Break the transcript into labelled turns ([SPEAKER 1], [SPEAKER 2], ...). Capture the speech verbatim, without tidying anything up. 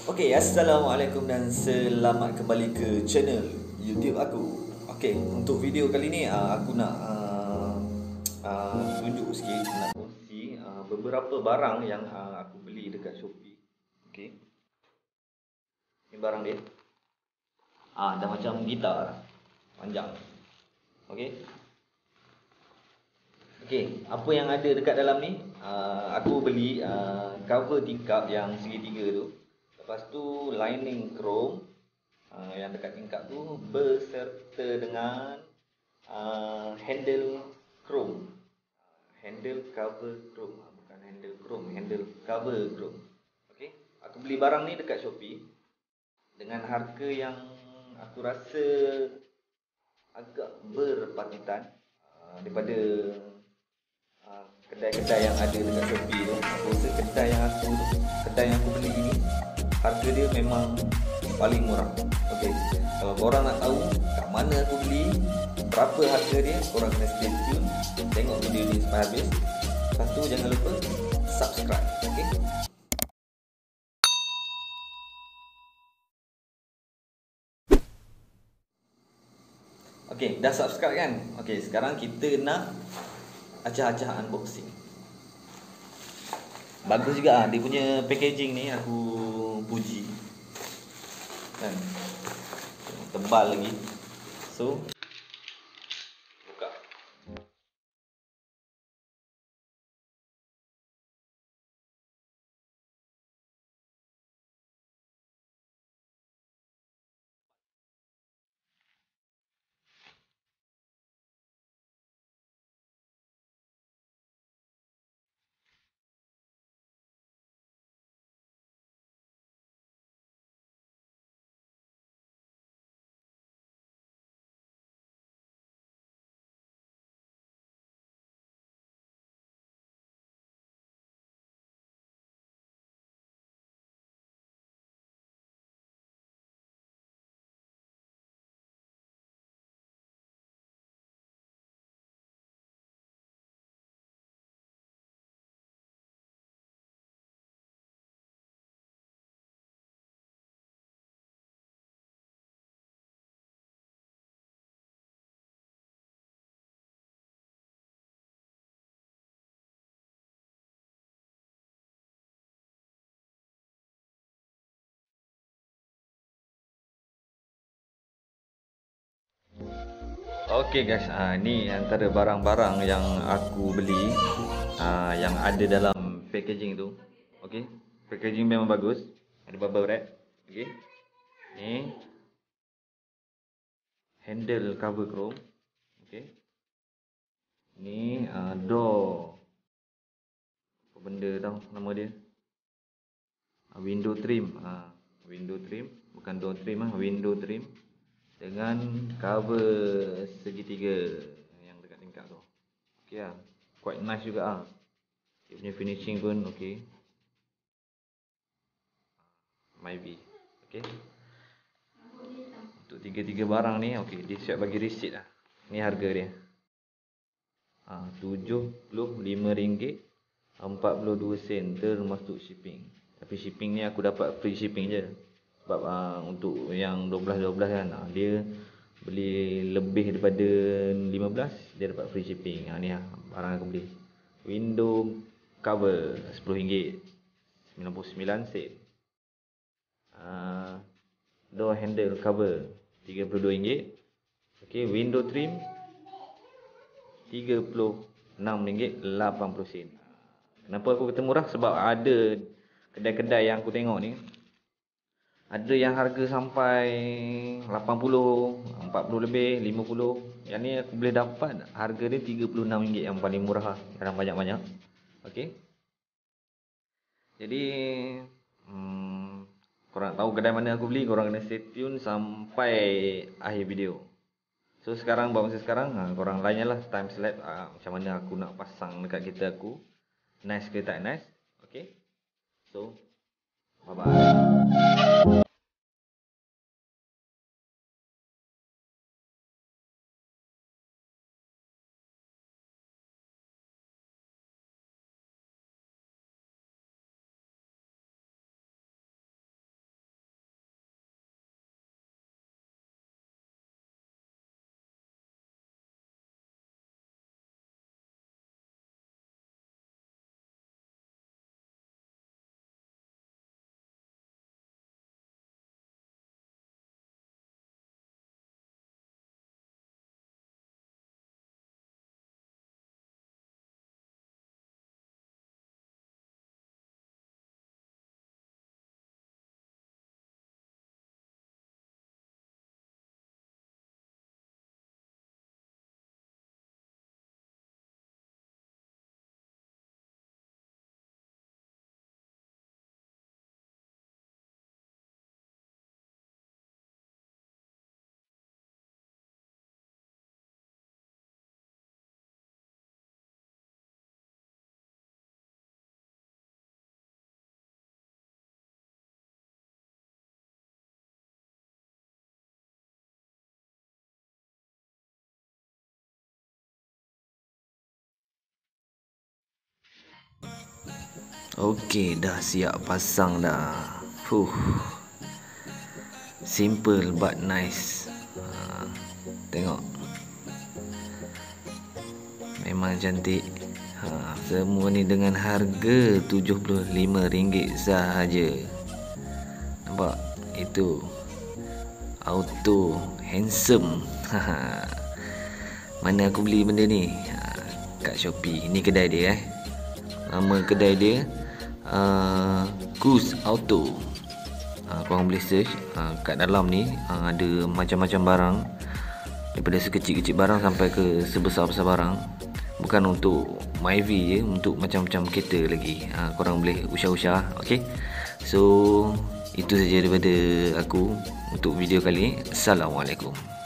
[SPEAKER 1] Okey, Assalamualaikum dan selamat kembali ke channel YouTube aku. Okey, untuk video kali ni uh, aku nak uh, uh, tunjuk sikit, nak kongsi uh, beberapa barang yang uh, aku beli dekat Shopee. Okey. Ni barang dia. Ah, dah macam gitar. Panjang. Okey. Okey, apa yang ada dekat dalam ni? Uh, aku beli uh, cover tingkap yang segitiga tu. Lepas tu lining chrome uh, yang dekat tingkap tu berserta dengan uh, handle chrome. Handle cover chrome, bukan handle chrome, handle cover chrome. Okey, aku beli barang ni dekat Shopee dengan harga yang aku rasa agak berpatitan uh, daripada uh, kedai-kedai yang ada dekat Shopee tu. Aku rasa kedai yang aku kedai yang aku beli ni harga dia memang paling murah. Okey, kalau korang nak tahu kat mana aku beli, berapa harga dia, korang kena stay tune, tengok video ni sampai habis. Lepas tu jangan lupa subscribe. Okey. Okey, dah subscribe kan? Okey, sekarang kita nak acah-acah unboxing. Bagus juga ah dia punya packaging ni, aku puji. Kan? Tebal lagi. So, buka. Okey guys, uh, ni antara barang-barang yang aku beli uh, yang ada dalam packaging tu. Okey, packaging memang bagus. Ada bubble wrap. Okey. Ni handle cover chrome. Okey. Ni uh, door. Apa benda tau nama dia? Uh, window trim. Uh, window trim, bukan door trim ah, window trim. Dengan cover segitiga yang dekat tingkap tu. Okey lah, quite nice juga ah. Dia punya finishing pun okey. Maybe. Okey. Untuk tiga-tiga barang ni okey, dia siap bagi receipt lah. Ni harga dia. Ah, tujuh puluh lima ringgit empat puluh dua sen termasuk shipping. Tapi shipping ni aku dapat free shipping je. Sebab uh, untuk yang dua belas dua belas kan, uh, dia beli lebih daripada lima belas, dia dapat free shipping. Ha, ni lah barang aku beli. Window cover sepuluh ringgit sembilan puluh sembilan sen. Uh, door handle cover tiga puluh dua ringgit. Okey, window trim tiga puluh enam ringgit lapan puluh sen. Kenapa aku kata murah? Sebab ada kedai-kedai yang aku tengok ni, ada yang harga sampai lapan puluh, empat puluh lebih, lima puluh. Yang ni aku boleh dapat harga dia tiga puluh enam ringgit, yang paling murah lah, dalam banyak-banyak. Okey. Jadi hmm, korang tahu kedai mana aku beli, korang kena stay tune sampai akhir video. So sekarang, buat masa sekarang, ha, korang layan lah time selapse ha, macam mana aku nak pasang dekat kereta aku, nice ke tak nice. Okey. So bye bye.
[SPEAKER 2] Okey, dah siap pasang dah. Huh. Simple but nice. Ha, tengok. Memang cantik. Ha, semua ni dengan harga tujuh puluh lima ringgit sahaja. Nampak? Itu auto handsome. Mana aku beli benda ni? Ha, kat Shopee. Ni kedai dia eh. Nama kedai dia uh, Cruise Auto. uh, Korang boleh search. uh, Kat dalam ni uh, ada macam-macam barang, daripada sekecil-kecil barang sampai ke sebesar-besar barang. Bukan untuk Myvi je, untuk macam-macam kereta lagi. uh, Korang boleh usah-usah. Okay, so itu saja daripada aku untuk video kali ni. Assalamualaikum.